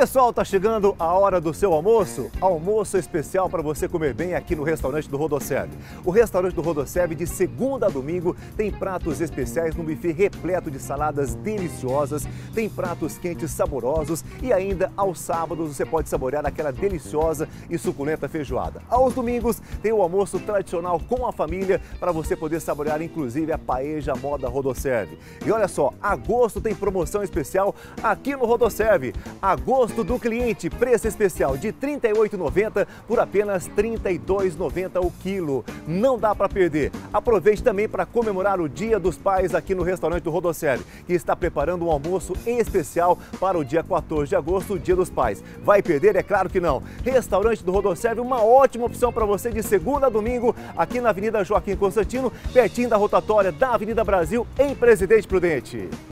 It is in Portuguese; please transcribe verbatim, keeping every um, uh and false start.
Pessoal, tá chegando a hora do seu almoço? Almoço especial para você comer bem aqui no restaurante do Rodoserve. O restaurante do Rodoserve, de segunda a domingo, tem pratos especiais num buffet repleto de saladas deliciosas, tem pratos quentes saborosos e ainda aos sábados você pode saborear aquela deliciosa e suculenta feijoada. Aos domingos tem o almoço tradicional com a família para você poder saborear inclusive a paella moda Rodoserve. E olha só, agosto tem promoção especial aqui no Rodoserve. Agosto do cliente, preço especial de trinta e oito reais e noventa centavos por apenas trinta e dois reais e noventa centavos o quilo. Não dá para perder. Aproveite também para comemorar o Dia dos Pais aqui no restaurante do Rodoserve, que está preparando um almoço em especial para o dia quatorze de agosto, o Dia dos Pais. Vai perder? É claro que não. Restaurante do Rodoserve, uma ótima opção para você de segunda a domingo, aqui na Avenida Joaquim Constantino, pertinho da rotatória da Avenida Brasil, em Presidente Prudente.